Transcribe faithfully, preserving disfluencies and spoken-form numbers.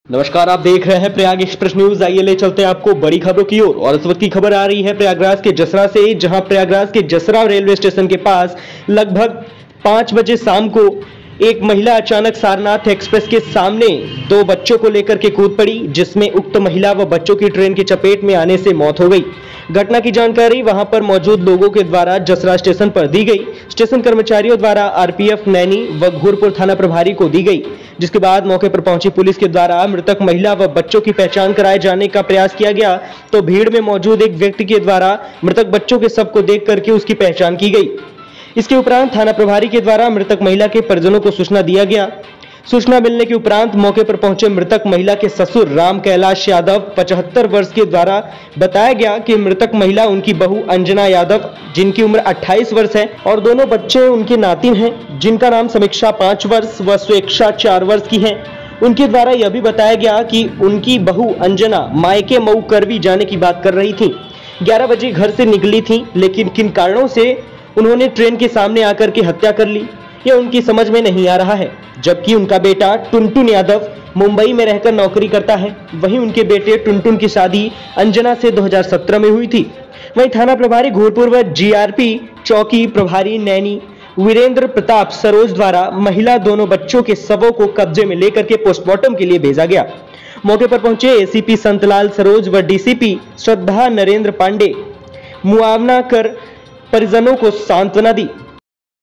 नमस्कार, आप देख रहे हैं प्रयाग एक्सप्रेस न्यूज। आइए ले चलते हैं आपको बड़ी खबरों की ओर। और, और इस वक्त की खबर आ रही है प्रयागराज के जसरा से, जहां प्रयागराज के जसरा रेलवे स्टेशन के पास लगभग पांच बजे शाम को एक महिला अचानक सारनाथ एक्सप्रेस के सामने दो बच्चों को लेकर के कूद पड़ी, जिसमें उक्त महिला व बच्चों की ट्रेन की चपेट में आने से मौत हो गई। घटना की जानकारी वहां पर मौजूद लोगों के द्वारा जसरा स्टेशन पर दी गई। स्टेशन कर्मचारियों द्वारा आरपीएफ, नैनी व घोरपुर थाना प्रभारी को दी गई, जिसके बाद मौके पर पहुंची पुलिस के द्वारा मृतक महिला व बच्चों की पहचान कराए जाने का प्रयास किया गया। तो भीड़ में मौजूद एक व्यक्ति के द्वारा मृतक बच्चों के शव को देख करके उसकी पहचान की गई। इसके उपरांत थाना प्रभारी के द्वारा मृतक महिला के परिजनों को सूचना दिया गया। सूचना मिलने के उपरांत मौके पर पहुंचे मृतक महिला के ससुर राम कैलाश यादव पचहत्तर वर्ष के द्वारा बताया गया कि मृतक महिला उनकी बहू अंजना यादव, जिनकी उम्र अट्ठाईस वर्ष है, और दोनों बच्चे उनके नातिन हैं, जिनका नाम समीक्षा पांच वर्ष व स्वेच्छा चार वर्ष की है। उनके द्वारा यह भी बताया गया कि उनकी बहू अंजना मायके मऊ करवी जाने की बात कर रही थी। ग्यारह बजे घर से निकली थी, लेकिन किन कारणों से उन्होंने ट्रेन के सामने आकर के हत्या कर ली, यह उनकी समझ में नहीं आ रहा है। जबकि उनका बेटा टुनटुन यादव मुंबई में रहकर नौकरी करता है। वहीं उनके बेटे टुनटुन की शादी अंजना से दो हज़ार सत्रह में हुई थी। वहीं थाना प्रभारी घोरपुर व जीआरपी चौकी प्रभारी नैनी वीरेंद्र प्रताप सरोज द्वारा महिला दोनों बच्चों के शवों को कब्जे में लेकर के पोस्टमार्टम के लिए भेजा गया। मौके पर पहुंचे एसीपी संतलाल सरोज व डीसीपी श्रद्धा नरेंद्र पांडे मुआवना कर परिजनों को सांत्वना दी।